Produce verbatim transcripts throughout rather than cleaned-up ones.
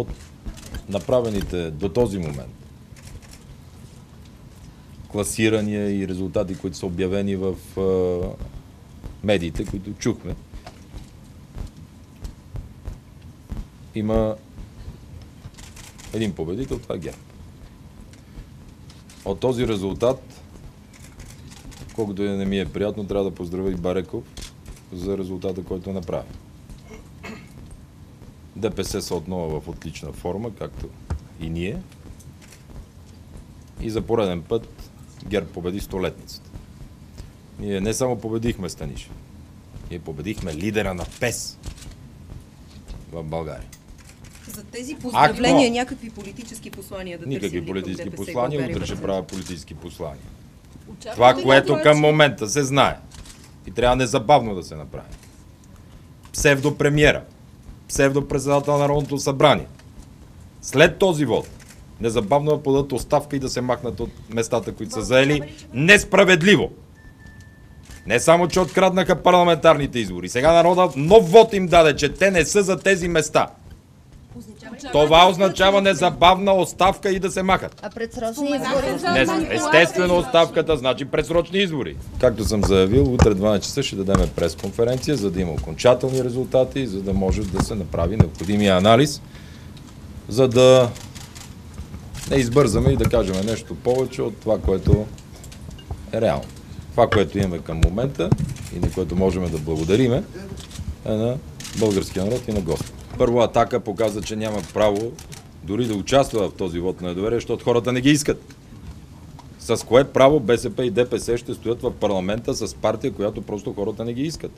От направените до този момент класирания и резултати, които са обявени в а, медиите, които чухме, има един победител, това е ГЕРБ. От този резултат, колкото и не ми е приятно, трябва да поздравя и Бареков за резултата, който е направи. ДПС са отново в отлична форма, както и ние. И за пореден път ГЕРБ победи столетницата. Ние не само победихме Станишев, ние победихме лидера на ПЕС в България. За тези поздравления Ако... някакви политически послания да Никакви търсим политически ДПС, послания, България, утре ще правя политически послания. Очаква Това, ли което това, към че... момента се знае и трябва незабавно да се направи. Псевдопремиера, псевдопредседател на Народното събрание. След този вод, незабавно да подадат оставка и да се махнат от местата, които са заели несправедливо. Не само, че откраднаха парламентарните избори. Сега народът нов вод им даде, че те не са за тези места. Това означава незабавна оставка и да се махат. А предсрочни избори? Естествено оставката значи предсрочни избори. Както съм заявил, утре дванайсет часа ще дадем пресконференция, за да има окончателни резултати, за да може да се направи необходимия анализ, за да не избързаме и да кажем нещо повече от това, което е реално. Това, което имаме към момента и на което можем да благодариме, е на българския народ и на Господ. Първо, Атака показа, че няма право дори да участва в този вод на недоверие, защото хората не ги искат. С кое право БСП и ДПС ще стоят в парламента с партия, която просто хората не ги искат?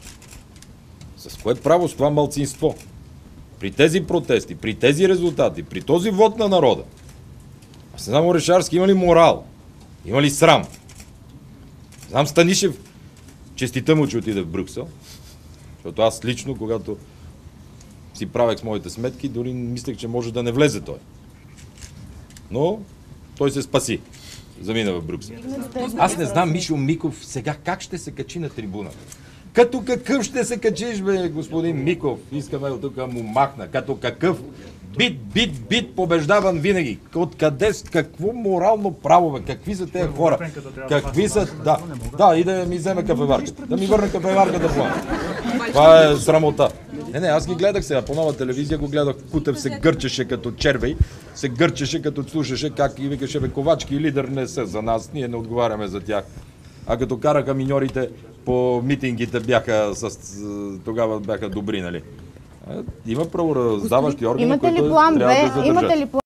С кое право с това малцинство? При тези протести, при тези резултати, при този вод на народа, аз не знам Орешарски има ли морал, има ли срам? Знам Станишев, честита му, че отиде в Брюксел, защото аз лично, когато си правех с моите сметки, дори мислех, че може да не влезе той. Но той се спаси. Замина в Брюксел. Аз не знам Мишо Миков сега как ще се качи на трибуната. Като какъв ще се качиш, бе, господин Миков? Искаме от тук му махна. Като какъв? Бит, бит, бит, побеждаван винаги. Откъде, какво морално право, бе? Какви са тези хора? Какви са... Да, да, и да ми вземе кафеварката. Да ми върне кафеварката план. Това е срамота. Не, не, аз ги гледах сега по нова телевизия, го гледах, Кутев се гърчеше като червей, се гърчеше като слушаше как и викаше, бе, Ковачки и лидер не са за нас, ние не отговаряме за тях. А като караха миньорите по митингите бяха с... тогава бяха добри, нали? Има правораздаващи органи, които трябва да задържат.